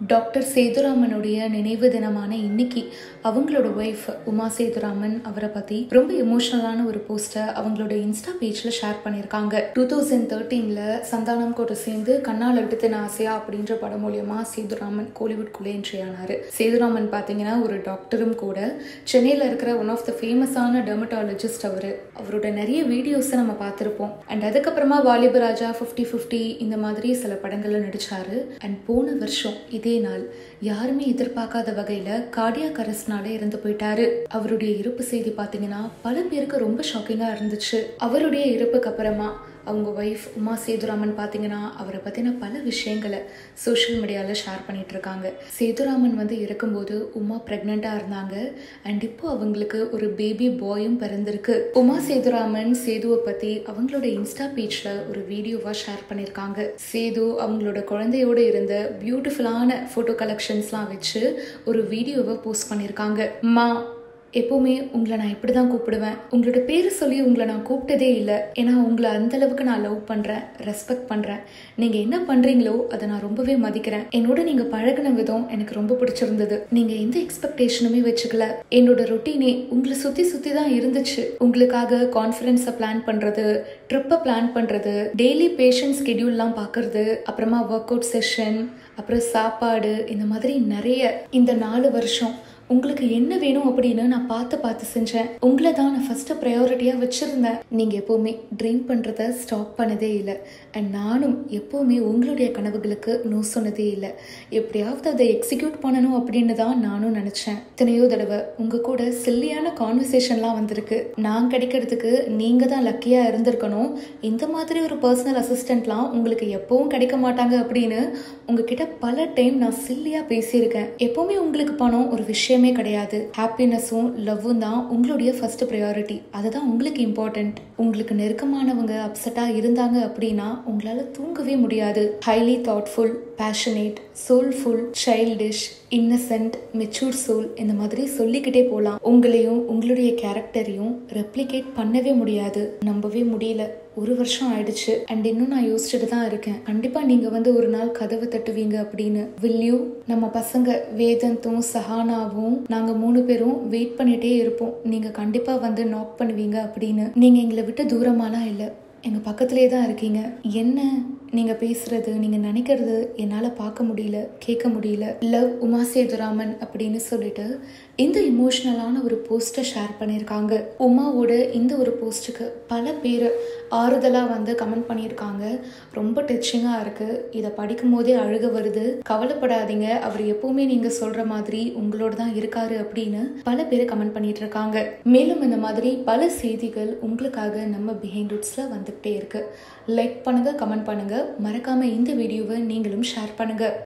Doctor சேதுராமனுடைய நினைவு தினமான இன்னைக்கு அவங்களோட ஒய்ஃப் உமா சேதுராமன் அவரை பத்தி ரொம்ப எமோஷனலான ஒரு போஸ்டர் அவங்களோட இன்ஸ்டா பேஜ்ல ஷேர் பண்ணியிருக்காங்க. 2013ல சந்தானம் கூட சேர்ந்து கண்ணால் எடுத்தின ஆசையா அப்படின்ற படம் மூலியமா சேதுராமன் கோலிவுட்குள்ளே என்ட்ரி ஆனாரு. சேதுராமன் பாத்தீங்கன்னா ஒரு டாக்டரும் கூட. சென்னையில இருக்கிற ஒன் ஆஃப் த ஃபேமஸான டெர்மட்டாலஜிஸ்ட் அவரோட நிறைய வீடியோஸை நம்ம பார்த்திருப்போம். அண்ட் அதுக்கப்புறமா வாலிபராஜா 50-50 இந்த மாதிரி சில படங்கள்ல நடிச்சாரு. அண்ட் போன வருஷம் இதே நாள் யாருமே எதிர்பார்க்காத வகையில கார்டியாக் அரெஸ்ட்னால இறந்து போயிட்டாரு. அவருடைய இறப்பு செய்தி பாத்தீங்கன்னா பல பேருக்கு ரொம்ப ஷாக்கிங்கா இருந்துச்சு. அவருடைய இறப்புக்கு அப்புறமா அவங்க ஒய்ஃப் உமா சேதுராமன் பாத்தீங்கன்னா அவரை பத்தின பல விஷயங்களை சோஷியல் மீடியால ஷேர் பண்ணிட்டு இருக்காங்க. சேதுராமன் இருக்கும்போது உமா பிரெக்னெண்டா இருந்தாங்க. அண்ட் இப்போ அவங்களுக்கு ஒரு பேபி பாயும் பிறந்திருக்கு. உமா சேதுராமன் சேதுவை பத்தி அவங்களோட இன்ஸ்டா பேஜ்ல ஒரு வீடியோவா ஷேர் பண்ணிருக்காங்க. சேது அவங்களோட குழந்தையோட இருந்த பியூட்டிஃபுல்லான போட்டோ கலெக்ஷன்ஸ்லாம் வச்சு ஒரு வீடியோவை போஸ்ட் பண்ணிருக்காங்க. எப்பவுமே உங்களை நான் இப்படிதான் கூப்பிடுவேன். உங்களோட பேரு சொல்லி உங்களை நான் கூப்பிட்டதே இல்லை. ஏன்னா உங்களை அந்த அளவுக்கு நான் லவ் பண்றேன், ரெஸ்பெக்ட் பண்றேன். நீங்க என்ன பண்றீங்களோ அதை நான் ரொம்பவே மதிக்கிறேன். என்னோட நீங்க பழகின விதம் எனக்கு ரொம்ப பிடிச்சிருந்தது. நீங்க எந்த எக்ஸ்பெக்டேஷனுமே வச்சுக்கல. என்னோட ரொட்டீனே உங்களை சுத்தி சுத்தி தான் இருந்துச்சு. உங்களுக்காக கான்ஃபரன்ஸை பிளான் பண்றது, ட்ரிப்பை பிளான் பண்றது, டெய்லி பேஷண்ட் ஸ்கெடியூல்லாம் பாக்குறது, அப்புறமா ஒர்க் அவுட் செஷன், அப்புறம் சாப்பாடு, இந்த மாதிரி நிறைய. இந்த 4 வருஷம் உங்களுக்கு என்ன வேணும் அப்படின்னு நான் பார்த்து செஞ்சேன். உங்களை தான் நான் ஃபர்ஸ்ட் ப்ரையாரிட்டியா வச்சிருந்தேன். நீங்க எப்பவுமே ட்ரீம் பண்றத ஸ்டாப் பண்ணதே இல்லை. அண்ட் நானும் எப்பவுமே உங்களுடைய கனவுகளுக்கு நோ சொன்னதே இல்லை. எப்படியாவது அதை எக்ஸிக்யூட் பண்ணணும் அப்படின்னு தான் நானும் நினைச்சேன். எத்தனையோ தடவை உங்க கூட சில்லியான கான்வர்சேஷன்லாம் வந்திருக்கு. நான் கிடைக்கிறதுக்கு நீங்க தான் லக்கியா இருந்திருக்கணும். இந்த மாதிரி ஒரு பர்சனல் அசிஸ்டன்ட்லாம் உங்களுக்கு எப்பவும் கிடைக்க மாட்டாங்க அப்படின்னு உங்ககிட்ட பல டைம் நான் சில்லியா பேசியிருக்கேன். எப்பவுமே உங்களுக்கு பணம் ஒரு விஷயம் கிடையாது. ஹாப்பினஸும் லவ்வும் தான் உங்களுடைய ஃபர்ஸ்ட் ப்ரையாரிட்டி. அதுதான் உங்களுக்கு இம்பார்ட்டன்ட். உங்களுக்கு நெருக்கமானவங்க அப்செட்டா இருந்தாங்க அப்படின்னா உங்களால தூங்கவே முடியாது. Highly thoughtful, passionate, soulful, childish, innocent, mature soul, இந்த மாதிரி சொல்லிக்கிட்டே போலாம். உங்களையும் உங்களுடைய கேரக்டரையும் ரெப்ளிகேட் பண்ணவே முடியாது. நம்பவே முடியல. 1 வருஷம் ஆயிடுச்சு. அண்ட் இன்னும் நான் யோசிச்சுட்டு தான் இருக்கேன். கண்டிப்பா நீங்க ஒரு நாள் கதவை தட்டுவீங்க அப்படின்னு. Will you? நம்ம பசங்க வேதந்தும் சஹானாவும் நாங்க 3 பேரும் வெயிட் பண்ணிட்டே இருப்போம். நீங்க கண்டிப்பா நாக் பண்ணுவீங்க அப்படின்னு. நீங்க எங்களை விட்டு தூரமாலாம் இல்லை, எங்க பக்கத்திலே தான் இருக்கீங்க. என்ன நீங்க பேசுறது, நீங்க நினைக்கிறது என்னால பார்க்க முடியல, கேட்க முடியல. லவ் உமா சேதுராமன் அப்படின்னு சொல்லிட்டு இந்த இமோஷனலான ஒரு போஸ்டை ஷேர் பண்ணியிருக்காங்க. உமாவோட இந்த ஒரு போஸ்டுக்கு பல பேர் ஆறுதலா கமெண்ட் பண்ணியிருக்காங்க. ரொம்ப டச்சிங்கா இருக்கு. இதை படிக்கும் போதே அழுக வருது. கவலைப்படாதீங்க, அவர் எப்பவுமே நீங்க சொல்ற மாதிரி உங்களோட தான் இருக்காரு அப்படின்னு பல பேர் கமெண்ட் பண்ணிட்டு இருக்காங்க. மேலும் இந்த மாதிரி பல செய்திகள் உங்களுக்காக நம்ம பிஹைண்ட் ரூட்ஸ்ல வந்துகிட்டே இருக்கு. லைக் பண்ணுங்க, கமெண்ட் பண்ணுங்க, மறக்காம இந்த வீடியோவை நீங்களும் ஷேர் பண்ணுங்க.